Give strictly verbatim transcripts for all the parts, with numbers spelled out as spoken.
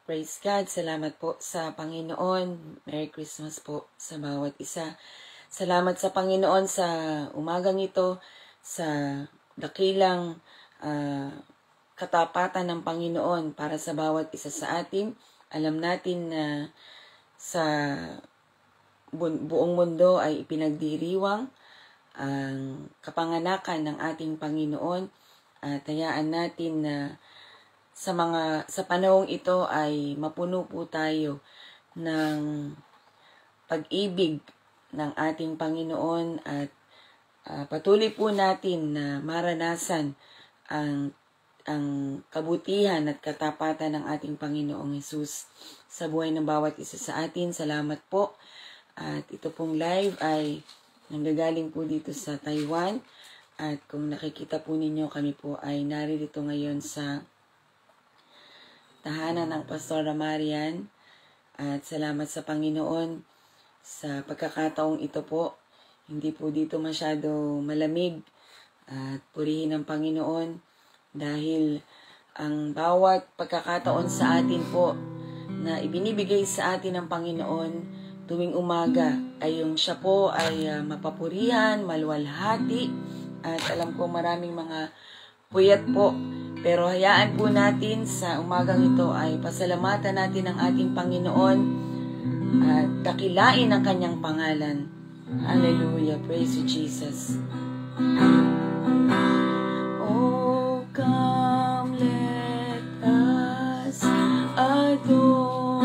Praise God. Salamat po sa Panginoon. Merry Christmas po sa bawat isa. Salamat sa Panginoon sa umagang ito, sa dakilang uh, katapatan ng Panginoon para sa bawat isa sa atin. Alam natin na sa bu- buong mundo ay ipinagdiriwang ang kapanganakan ng ating Panginoon. At hayaan natin na sa mga sa panahong ito ay mapuno po tayo ng pag-ibig ng ating Panginoon at uh, patuloy po natin na maranasan ang ang kabutihan at katapatan ng ating Panginoong Hesus sa buhay ng bawat isa sa atin. Salamat po. At ito pong live ay nanggagaling po dito sa Taiwan. At kung nakikita po ninyo, kami po ay naririto ngayon sa tahanan ng Pastora Marian. At salamat sa Panginoon sa pagkakataong ito po. Hindi po dito masyado malamig. At purihin ang Panginoon dahil ang bawat pagkakataon sa atin po na ibinibigay sa atin ng Panginoon tuwing umaga ay yung siya po ay uh, mapapurihan, maluwalhati. At alam ko maraming mga puyat po. Pero hayaan po natin sa umagang ito ay pasalamatan natin ang ating Panginoon at dakilain ang kanyang pangalan. Hallelujah. Praise you, Jesus. Oh, come, let us adore.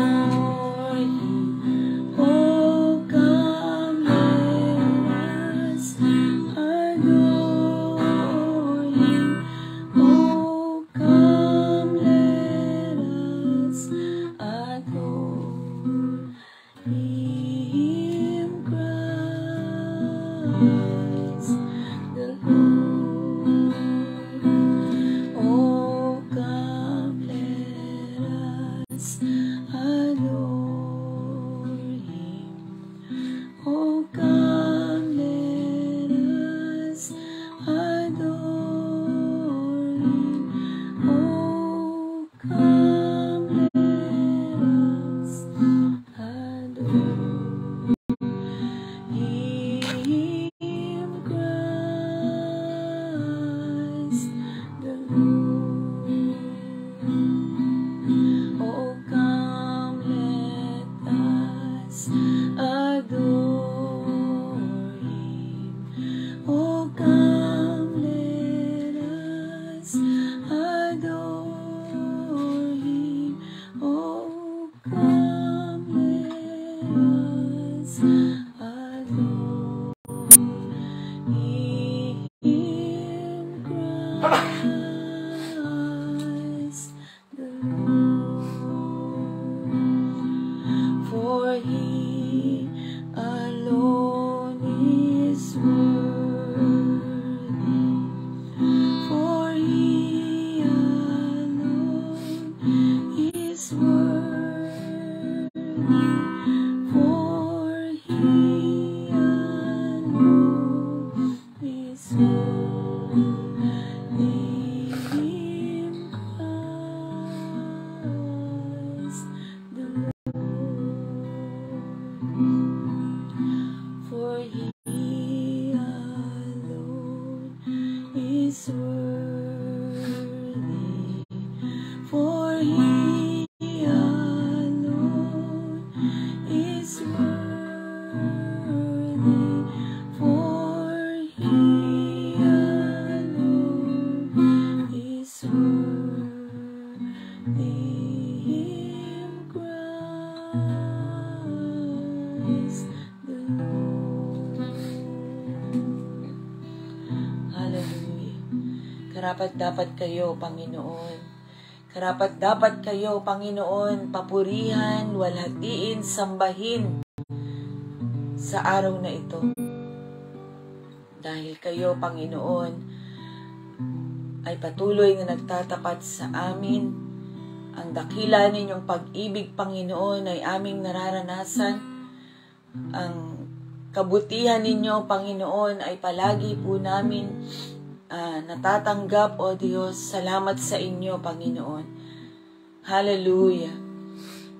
Karapat-dapat kayo, Panginoon. Karapat-dapat kayo, Panginoon, papurihan, walhatiin, sambahin sa araw na ito. Dahil kayo, Panginoon, ay patuloy na nagtatapat sa amin. Ang dakila ninyong pag-ibig, Panginoon, ay aming nararanasan. Ang kabutihan ninyo, Panginoon, ay palagi po namin Uh, natatanggap, O Diyos. Salamat sa inyo, Panginoon. Hallelujah.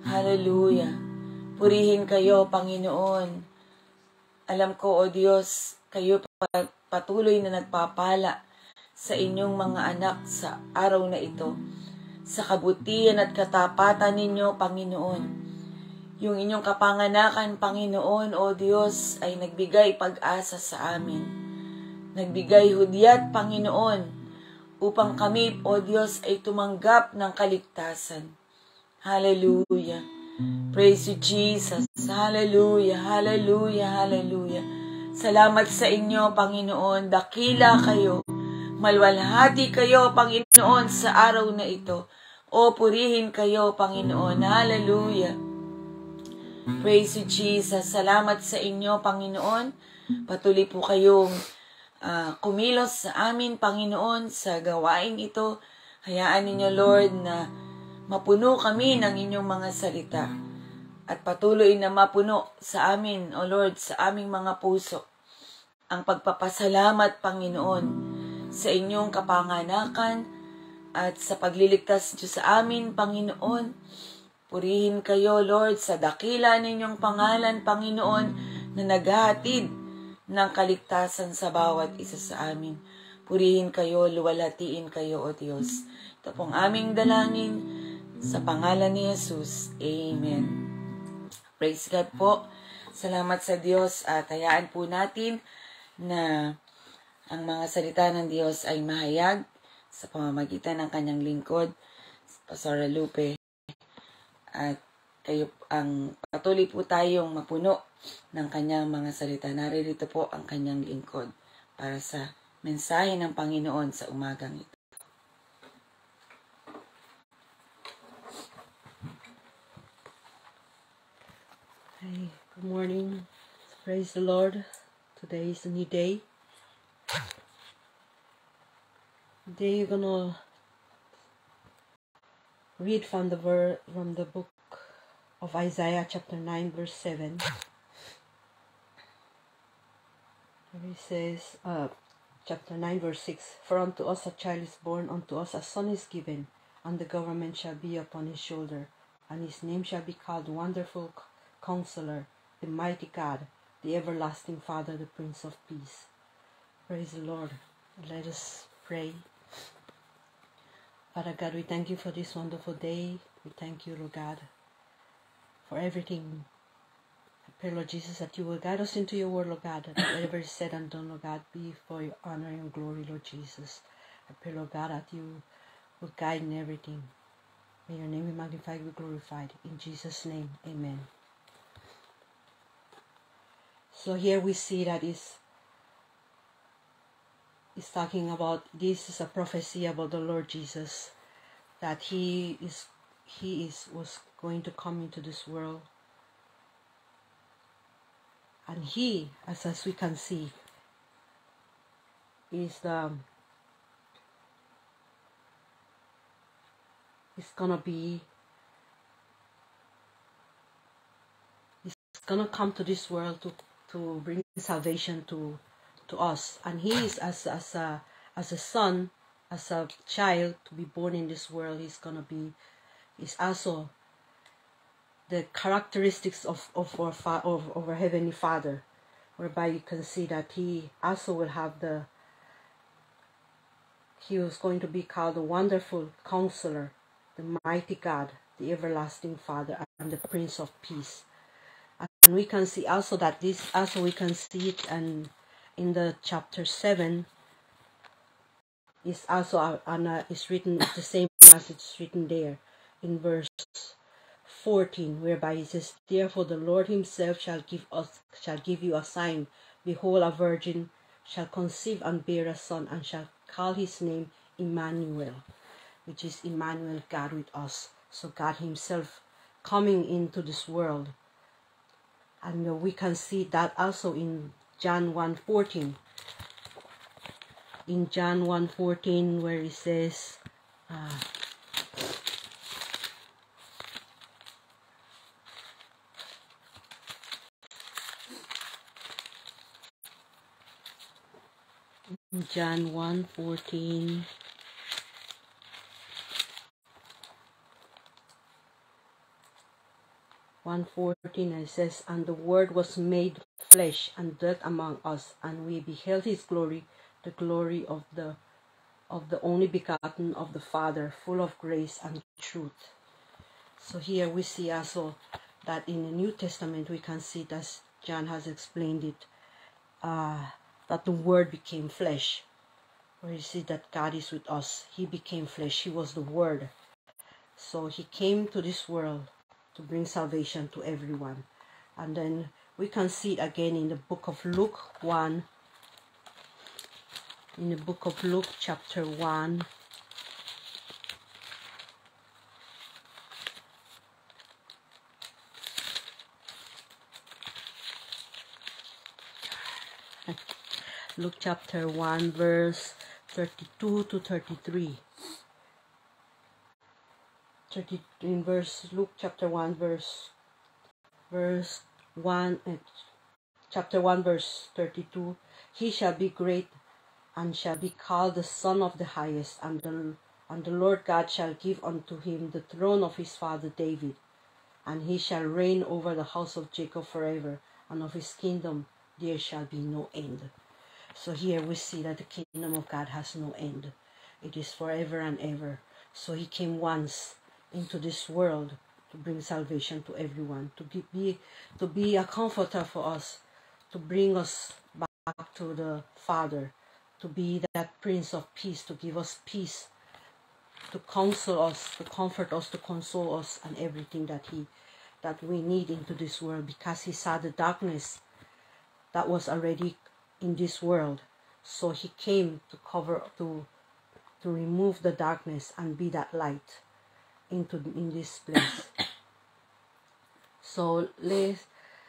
Hallelujah. Purihin kayo, Panginoon. Alam ko, O Diyos, kayo patuloy na nagpapala sa inyong mga anak sa araw na ito. Sa kabutihan at katapatan ninyo, Panginoon. Yung inyong kapanganakan, Panginoon, O Diyos, ay nagbigay pag-asa sa amin. Nagbigay hudyat, Panginoon, upang kami, O Diyos, ay tumanggap ng kaligtasan. Hallelujah. Praise you, Jesus. Hallelujah, hallelujah, hallelujah. Salamat sa inyo, Panginoon. Dakila kayo. Malwalhati kayo, Panginoon, sa araw na ito. O purihin kayo, Panginoon. Hallelujah. Praise you, Jesus. Salamat sa inyo, Panginoon. Patuloy po kayong uh, kumilos sa amin, Panginoon, sa gawain ito. Hayaan ninyo, Lord, na mapuno kami ng inyong mga salita. At patuloy na mapuno sa amin, O Lord, sa aming mga puso. Ang pagpapasalamat, Panginoon, sa inyong kapanganakan at sa pagliligtas niyo sa amin, Panginoon. Purihin kayo, Lord, sa dakila ninyong pangalan, Panginoon, na naghahatid ng kaligtasan sa bawat isa sa amin. Purihin kayo, luwalhatiin kayo, O Diyos. Ito pong aming dalangin sa pangalan ni Jesus. Amen. Praise God po. Salamat sa Diyos at hayaan po natin na ang mga salita ng Diyos ay mahayag sa pamamagitan ng kanyang lingkod, Pastor Lupe. At kayo ang patuloy po tayong mapuno ng kanyang mga salita. Naririto po ang kanyang lingkod para sa mensahe ng Panginoon sa umagang ito. Hey, good morning. Praise the Lord. Today is a new day. Today you're gonna read from the ver from the book of Isaiah chapter nine verse seven. It says, uh, chapter nine verse six, For unto us a child is born, unto us a son is given, and the government shall be upon his shoulder, and his name shall be called Wonderful Counselor, the Mighty God, the Everlasting Father, the Prince of Peace. Praise the Lord. Let us pray. Father God, we thank you for this wonderful day. We thank you, Lord God, for everything. I pray, Lord Jesus, that you will guide us into your word, Lord God, that whatever is said and done, Lord God, be for your honor and glory, Lord Jesus. I pray, Lord God, that you will guide in everything. May your name be magnified, be glorified. In Jesus' name, amen. So here we see that is is talking about, this is a prophecy about the Lord Jesus, that he is he is was going to come into this world, and he, as as we can see, is the is gonna be is gonna come to this world to to bring salvation to to us, and he is as as a as a son, as a child to be born in this world. He's gonna be is also the characteristics of of our fa of, of our heavenly Father, whereby you can see that he also will have the he was going to be called the Wonderful Counselor, the Mighty God, the Everlasting Father, and the Prince of Peace. And we can see also that this also we can see it and in the chapter seven is also on a, is written the same as it's written there in verse fourteen, whereby it says, Therefore the Lord himself shall give us shall give you a sign. Behold, a virgin shall conceive and bear a son, and shall call his name Emmanuel, which is Emmanuel, God with us. So God himself coming into this world. And we can see that also in John one fourteen. In John one fourteen, where it says, uh, John one fourteen, one fourteen, and it says, "And the Word was made flesh and dwelt among us, and we beheld his glory, the glory of the of the only begotten of the Father, full of grace and truth." So here we see also that in the New Testament we can see it as John has explained it, uh, that the Word became flesh. Where you see that God is with us. He became flesh. He was the Word. So he came to this world to bring salvation to everyone. And then we can see it again in the book of Luke one. In the book of Luke chapter one. Luke chapter one verse thirty-two to thirty-three. thirty, in verse Luke chapter one verse verse one uh, chapter one verse thirty-two. "He shall be great and shall be called the Son of the Highest, and the and the Lord God shall give unto him the throne of his father David, and he shall reign over the house of Jacob forever, and of his kingdom there shall be no end." So here we see that the kingdom of God has no end. It is forever and ever. So he came once into this world to bring salvation to everyone, to give, be to be a comforter for us, to bring us back to the Father, to be that Prince of Peace, to give us peace, to counsel us, to comfort us, to console us, and everything that he that we need into this world, because he saw the darkness that was already in this world. So he came to cover to to remove the darkness and be that light into in this place. So let's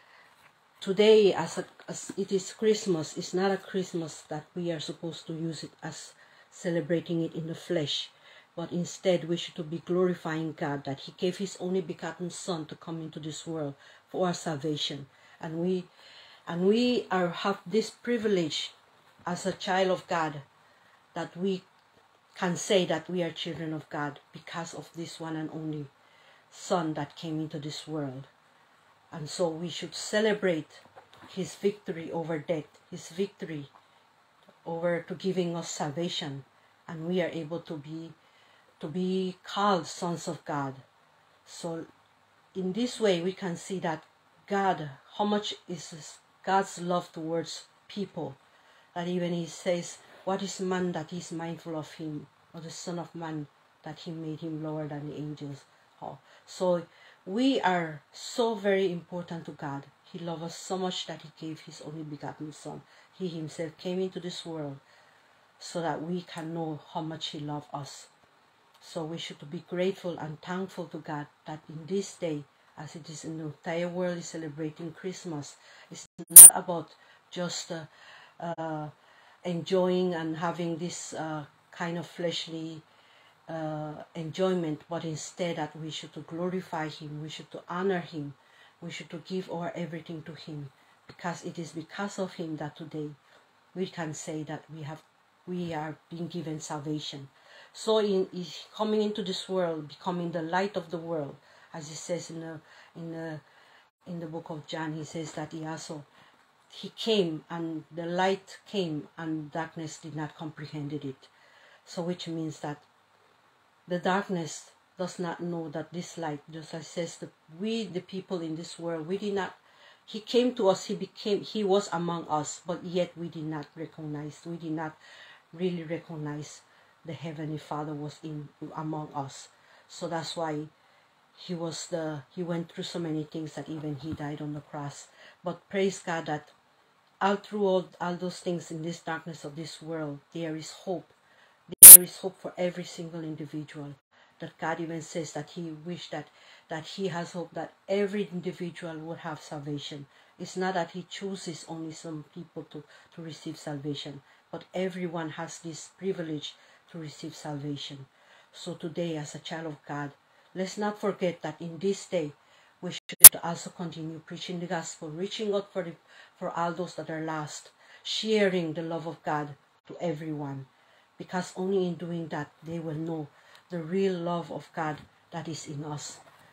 today, as, a, as it is Christmas, it's not a Christmas that we are supposed to use it as celebrating it in the flesh, but instead we should to be glorifying God that he gave his only begotten Son to come into this world for our salvation. And we and we are have this privilege as a child of God, that we can say that we are children of God because of this one and only Son that came into this world. And so we should celebrate his victory over death, his victory over to giving us salvation, and we are able to be to be called sons of God. So in this way we can see that God, how much is God's love towards people, that even he says, "What is man that he is mindful of him, or the Son of Man that he made him lower than the angels?" Oh. So we are so very important to God. He loved us so much that he gave his only begotten Son. He himself came into this world so that we can know how much he loved us. So we should be grateful and thankful to God that in this day, as it is in the entire world is celebrating Christmas, it's not about just uh, uh, enjoying and having this uh, kind of fleshly uh, enjoyment, but instead that we should to glorify him, we should to honor him, we should to give our everything to him, because it is because of him that today we can say that we have we are being given salvation. So in, in coming into this world, becoming the light of the world, as he says in the in the in the book of John, he says that he also he came and the light came and darkness did not comprehend it. So which means that the darkness does not know that this light, just as says that we the people in this world, we did not he came to us, he became he was among us, but yet we did not recognize, we did not really recognize the Heavenly Father was in among us. So that's why he was the he went through so many things that even he died on the cross. But praise God that all through all, all those things in this darkness of this world, there is hope. There is hope for every single individual. That God even says that he wished that that he has hope that every individual would have salvation. It's not that he chooses only some people to, to receive salvation, but everyone has this privilege to receive salvation. So today, as a child of God, let's not forget that in this day, we should also continue preaching the gospel, reaching out for, the, for all those that are lost, sharing the love of God to everyone. Because only in doing that, they will know the real love of God that is in us.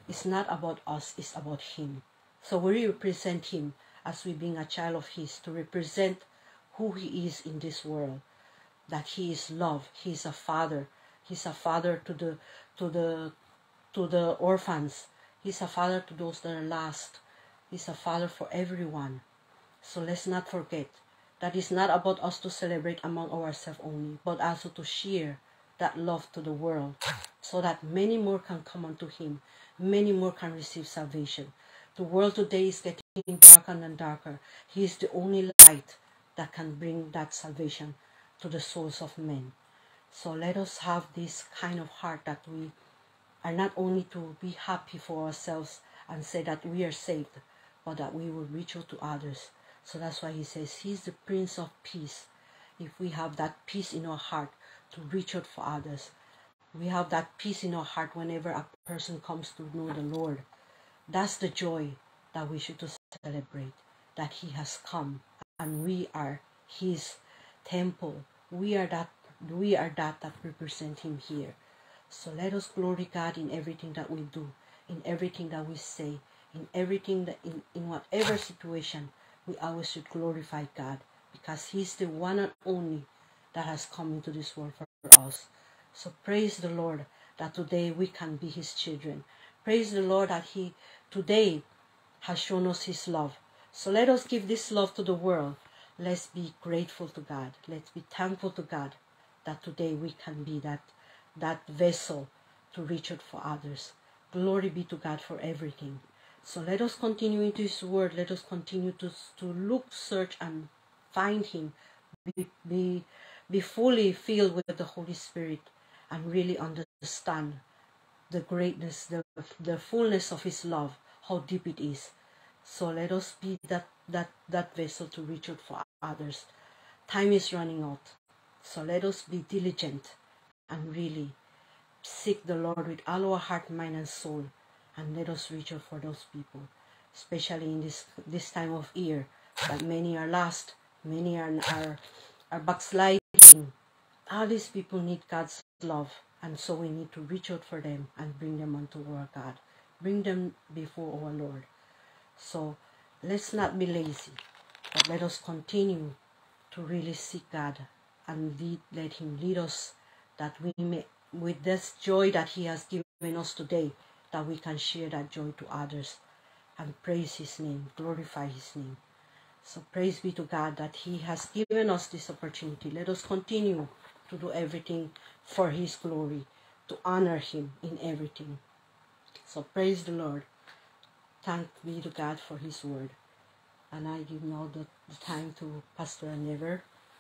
It's not about us, it's about Him. So we represent Him as we being a child of His, to represent who He is in this world. That He is love, He is a father. He's a father to the to the to the orphans. He's a father to those that are lost. He's a father for everyone. So let's not forget that it's not about us to celebrate among ourselves only, but also to share that love to the world, so that many more can come unto Him, many more can receive salvation. The world today is getting darker and darker. He is the only light that can bring that salvation to the souls of men. So let us have this kind of heart that we are not only to be happy for ourselves and say that we are saved, but that we will reach out to others. So that's why He says He's the Prince of Peace. If we have that peace in our heart to reach out for others, we have that peace in our heart whenever a person comes to know the Lord. That's the joy that we should to celebrate, that He has come and we are His temple. We are that we are that that represent Him here. So let us glory God in everything that we do, in everything that we say, in everything that in, in whatever situation, we always should glorify God, because He's the one and only that has come into this world for us. So praise the Lord that today we can be His children. Praise the Lord that He today has shown us His love. So let us give this love to the world. Let's be grateful to God. Let's be thankful to God that today we can be that, that vessel to reach out for others. Glory be to God for everything. So let us continue into His word. Let us continue to, to look, search, and find Him. Be, be, be fully filled with the Holy Spirit and really understand the greatness, the, the fullness of His love, how deep it is. So let us be that, that, that vessel to reach out for others. Time is running out. So let us be diligent and really seek the Lord with all our heart, mind, and soul. And let us reach out for those people, especially in this this time of year, that many are lost, many are, are, are backsliding. All these people need God's love. And so we need to reach out for them and bring them unto our God. Bring them before our Lord. So let's not be lazy, but let us continue to really seek God and lead, let Him lead us, that we may, with this joy that He has given us today, that we can share that joy to others and praise His name, glorify His name. So praise be to God that He has given us this opportunity. Let us continue to do everything for His glory, to honor Him in everything. So praise the Lord. Thank be to God for His word. And I give now the, the time to Pastor Never.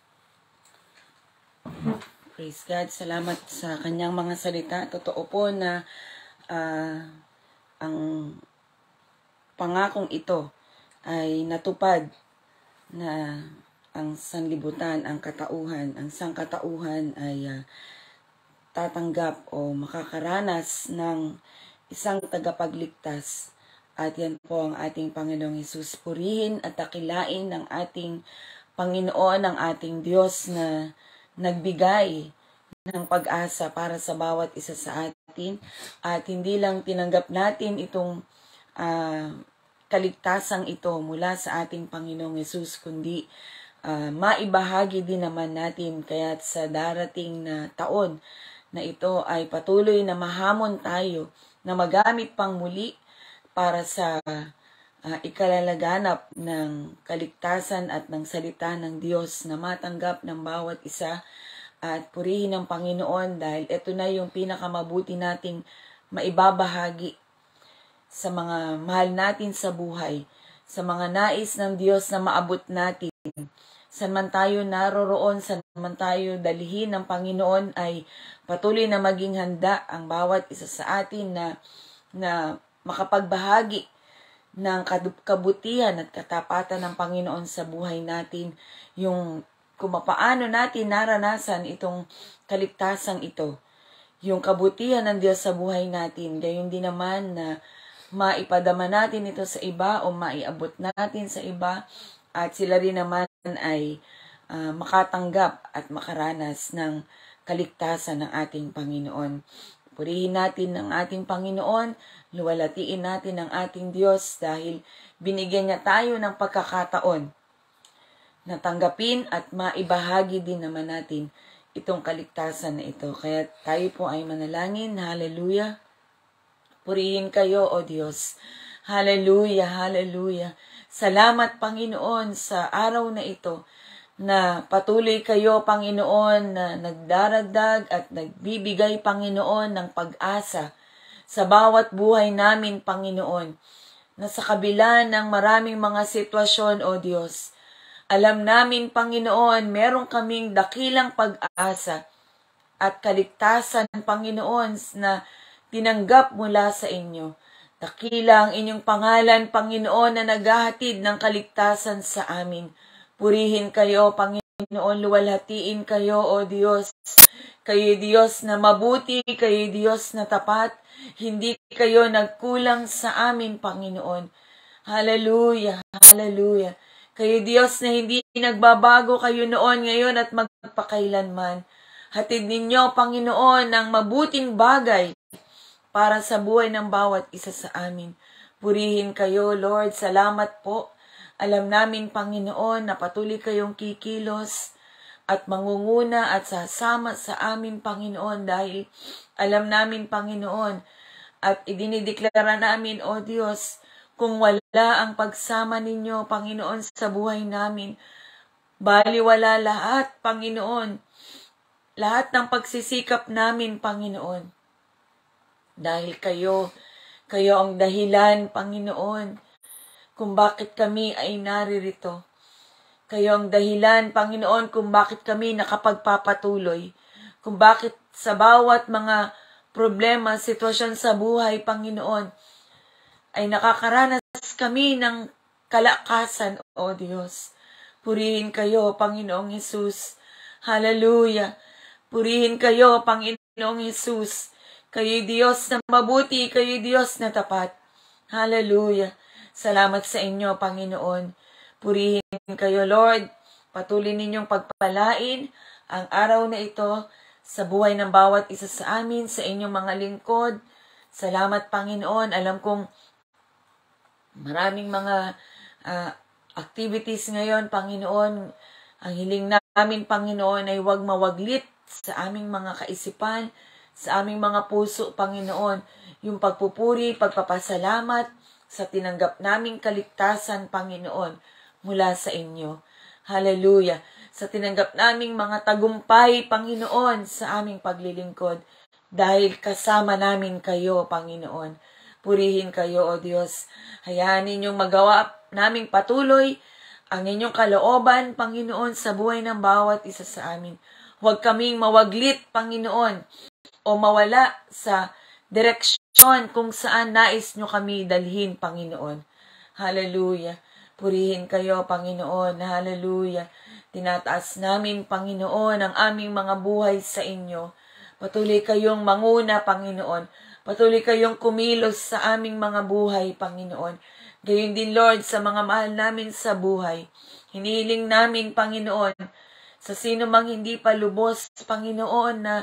Praise God. Salamat sa kanyang mga salita. Totoo po na uh, ang pangakong ito ay natupad, na ang sanlibutan, ang katauhan, ang sangkatauhan ay uh, tatanggap o makakaranas ng isang tagapagligtas. At yan po ang ating Panginoong Hesus. Purihin at dakilain ng ating Panginoon, ang ating Diyos na nagbigay ng pag-asa para sa bawat isa sa atin. At hindi lang tinanggap natin itong uh, kaligtasang ito mula sa ating Panginoong Hesus, kundi uh, maibahagi din naman natin, kaya sa darating na taon na ito ay patuloy na mahamon tayo na magamit pang muli para sa uh, ikalalaganap ng kaligtasan at ng salita ng Diyos na matanggap ng bawat isa, at purihin ng Panginoon dahil ito na yung pinakamabuti nating maibabahagi sa mga mahal natin sa buhay, sa mga nais ng Diyos na maabot natin. Saan man tayo naroroon, saan man tayo dalhin ng Panginoon, ay patuloy na maging handa ang bawat isa sa atin na, na makapagbahagi ng kabutihan at katapatan ng Panginoon sa buhay natin, yung kung paano natin naranasan itong kaligtasang ito, yung kabutihan ng Diyos sa buhay natin, gayon din naman na maipadama natin ito sa iba o maiabot natin sa iba, at sila rin naman ay uh, makatanggap at makaranas ng kaligtasan ng ating Panginoon. Purihin natin ang ating Panginoon, luwalhatiin natin ang ating Diyos dahil binigyan niya tayo ng pagkakataon na tanggapin at maibahagi din naman natin itong kaligtasan na ito. Kaya tayo po ay manalangin. Hallelujah. Purihin kayo, O Diyos. Hallelujah, hallelujah. Salamat, Panginoon, sa araw na ito na patuloy kayo, Panginoon, na nagdaragdag at nagbibigay, Panginoon, ng pag-asa sa bawat buhay namin, Panginoon, na sa kabila ng maraming mga sitwasyon, O Diyos, alam namin, Panginoon, meron kaming dakilang pag-asa at kaligtasan, Panginoon, na tinanggap mula sa inyo. Dakila ang inyong pangalan, Panginoon, na naghahatid ng kaligtasan sa amin. Purihin kayo, Panginoon, luwalhatiin kayo, O Diyos. Kayo Diyos na mabuti, kayo Diyos na tapat. Hindi kayo nagkulang sa amin, Panginoon. Hallelujah, hallelujah. Kayo Diyos na hindi nagbabago, kayo noon, ngayon at magpakailanman. Hatid ninyo, Panginoon, ang mabuting bagay para sa buhay ng bawat isa sa amin. Purihin kayo, Lord. Salamat po. Alam namin, Panginoon, na patuloy kayong kikilos at mangunguna at sasama sa amin, Panginoon, dahil alam namin, Panginoon, at idinideklara namin, O Diyos, kung wala ang pagsama ninyo, Panginoon, sa buhay namin, baliwala lahat, Panginoon, lahat ng pagsisikap namin, Panginoon. Dahil kayo, kayo ang dahilan, Panginoon, kung bakit kami ay naririto. Kayo ang dahilan, Panginoon, kung bakit kami nakapagpapatuloy. Kung bakit sa bawat mga problema, sitwasyon sa buhay, Panginoon, ay nakakaranas kami ng kalakasan, O Diyos. Purihin kayo, Panginoong Hesus. Hallelujah. Purihin kayo, Panginoong Hesus. Kayo Diyos na mabuti, kayo Diyos na tapat. Hallelujah. Salamat sa inyo, Panginoon. Purihin kayo, Lord. Patuloy ninyong pagpalain ang araw na ito sa buhay ng bawat isa sa amin, sa inyong mga lingkod. Salamat, Panginoon. Alam kong maraming mga uh, activities ngayon, Panginoon. Ang hiling namin, Panginoon, ay huwag mawaglit sa aming mga kaisipan, sa aming mga puso, Panginoon, yung pagpupuri, pagpapasalamat sa tinanggap naming kaligtasan, Panginoon, mula sa inyo. Hallelujah. Sa tinanggap naming mga tagumpay, Panginoon, sa aming paglilingkod, dahil kasama namin kayo, Panginoon. Purihin kayo, O Diyos. Hayaan ninyong magawa naming patuloy ang inyong kalooban, Panginoon, sa buhay ng bawat isa sa amin. Huwag kaming mawaglit, Panginoon, o mawala sa direksyon kung saan nais nyo kami dalhin, Panginoon. Hallelujah. Purihin kayo, Panginoon. Hallelujah. Tinataas namin, Panginoon, ang aming mga buhay sa inyo. Patuloy kayong manguna, Panginoon. Patuloy kayong kumilos sa aming mga buhay, Panginoon. Gayon din, Lord, sa mga mahal namin sa buhay. Hinihiling namin, Panginoon, sa sino mang hindi pa lubos, Panginoon, na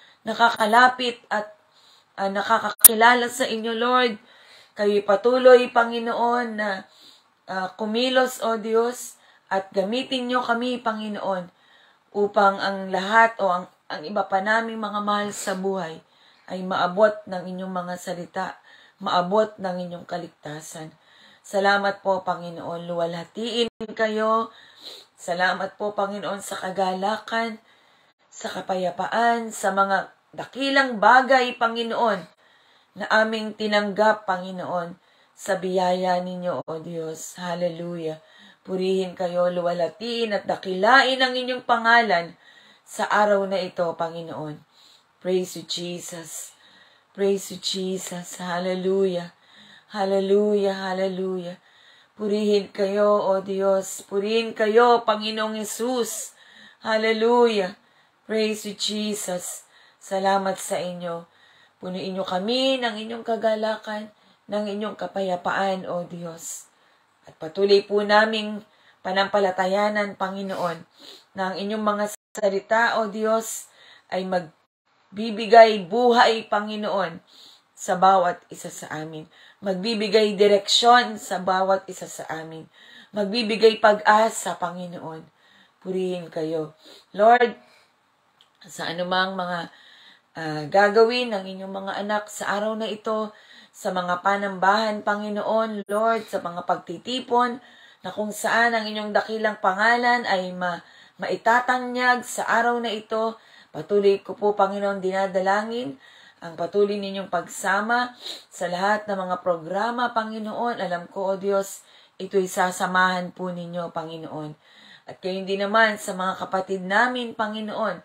nakakalapit at uh, nakakakilala sa inyo, Lord. Kayo patuloy, Panginoon, na uh, kumilos, O Diyos, at gamitin nyo kami, Panginoon, upang ang lahat o ang, ang iba pa naming mga mahal sa buhay ay maabot ng inyong mga salita, maabot ng inyong kaligtasan. Salamat po, Panginoon. Luwalhatiin kayo. Salamat po, Panginoon, sa kagalakan, sa kapayapaan, sa mga dakilang bagay, Panginoon, na aming tinanggap, Panginoon, sa biyaya ninyo, O Diyos. Hallelujah. Purihin kayo, luwalhatiin at dakilain ang inyong pangalan sa araw na ito, Panginoon. Praise you, Jesus. Praise you, Jesus. Hallelujah. Hallelujah, hallelujah. Purihin kayo, O Diyos. Purihin kayo, Panginoong Hesus. Hallelujah. Praise you, Jesus. Salamat sa inyo. Punuin nyo kami ng inyong kagalakan, ng inyong kapayapaan, O Diyos. At patuloy po naming panampalatayanan, Panginoon, na ang inyong mga salita, O Diyos, ay mag Bibigay buhay, Panginoon, sa bawat isa sa amin. Magbibigay direksyon sa bawat isa sa amin. Magbibigay pag-asa, Panginoon. Purihin kayo. Lord, sa anumang mga uh, gagawin ng inyong mga anak sa araw na ito, sa mga panambahan, Panginoon, Lord, sa mga pagtitipon, na kung saan ang inyong dakilang pangalan ay ma maitatanyag sa araw na ito, patuloy ko po, Panginoon, dinadalangin ang patuloy ninyong pagsama sa lahat ng mga programa, Panginoon. Alam ko, O Diyos, ito'y sasamahan po ninyo, Panginoon. At kayo din naman sa mga kapatid namin, Panginoon,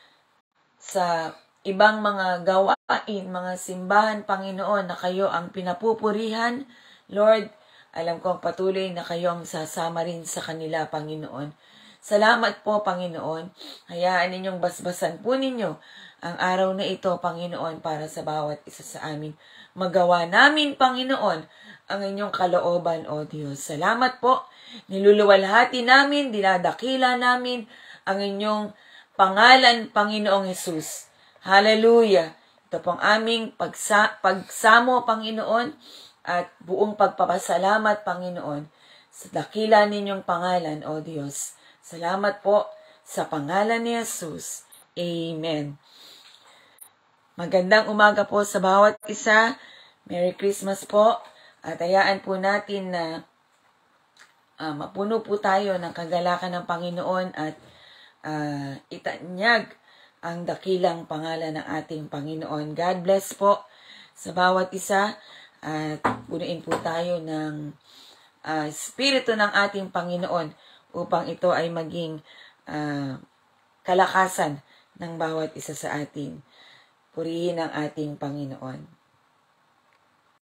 sa ibang mga gawain, mga simbahan, Panginoon, na kayo ang pinapupurihan. Lord, alam ko ang patuloy na kayo ang sasama rin sa kanila, Panginoon. Salamat po, Panginoon. Hayaan ninyong basbasan po ninyo ang araw na ito, Panginoon, para sa bawat isa sa amin. Magawa namin, Panginoon, ang inyong kalooban, O Diyos. Salamat po. Niluluwalhati namin, dinadakila namin ang inyong pangalan, Panginoong Hesus. Hallelujah. Ito pong aming pagsa pagsamo, Panginoon, at buong pagpapasalamat, Panginoon, sa dakila ninyong pangalan, O Diyos. Salamat po sa pangalan ni Jesus. Amen. Magandang umaga po sa bawat isa. Merry Christmas po. At hayaan po natin na uh, mapuno po tayo ng kagalakan ng Panginoon at uh, itanyag ang dakilang pangalan ng ating Panginoon. God bless po sa bawat isa. At punuin po tayo ng uh, Espiritu ng ating Panginoon upang ito ay maging uh, kalakasan ng bawat isa sa atin. Purihin ang ating Panginoon.